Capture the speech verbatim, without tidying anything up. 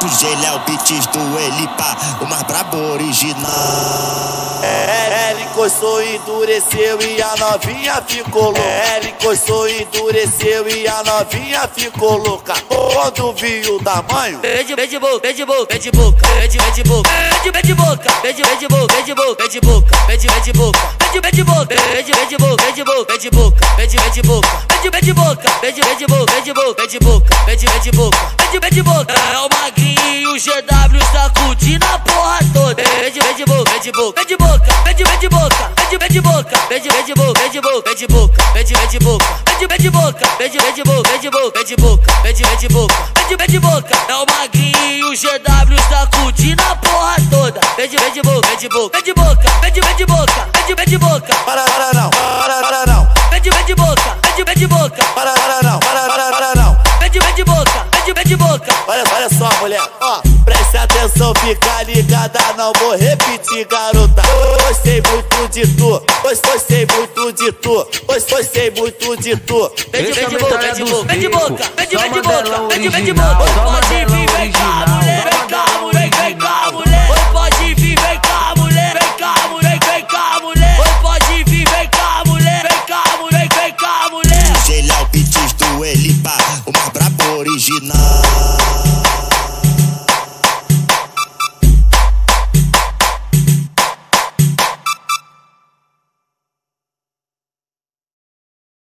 do Geléu, beats do Elipa, o mais brabo original. É, ela encostou, endureceu e a novinha ficou louca. Ela encostou, endureceu e a novinha ficou louca. Quando viu o tamanho, Beijo, beijo, boca, beijo, boca, beijo, boca, beijo, beijo, boca, beijo, beijo, boca, beijo, beijo, boca, beijo, boca, beijo, boca, beijo, beijo, boca, beijo, beijo, boca, beijo, beijo, boca, beijo, boca, beijo, boca, beijo, beijo, boca, beijo, beijo, boca, beijo, beijo, boca, beijo, boca, beijo, boca, beijo, beijo, boca, beijo, beijo, boca. É o Maguinho e o G W sacudindo a porra toda. Beijo, beijo, boca, beijo, boca, beijo, boca, beijo, beijo, boca, beijo, beijo, boca, beijo, beijo, boca, beijo, boca, beijo, boca, beijo, beijo, boca, beijo, beijo, boca, beijo, beijo, boca, beijo, boca, beijo, boca, beijo, beijo, boca, beijo, beijo, boca. É o Maguinho e o G W sacudindo a porra toda. Beijo, beijo, boca, beijo, boca, beijo, boca, beijo, beijo, boca, beijo, beijo, boca. para, para não, para, para não, Beijo, beijo, boca, beijo, beijo, boca. para, para não, para, para, para não. Beijo, beijo, boca, beijo, beijo, boca. Olha, olha só, mulher, ó, preste atenção, fica ligada, não vou repetir, garota. Gostei muito de tu, gostei muito de tu, gostei muito de tu. Beijo, Esse é beijo, o boca, Metralha beijo, dos boca, beijo, Becos. boca, beijo, Só beijo, modelão boca, beijo, beijo, original, boca. só Pode modelão vir, vem cá, original. mulher.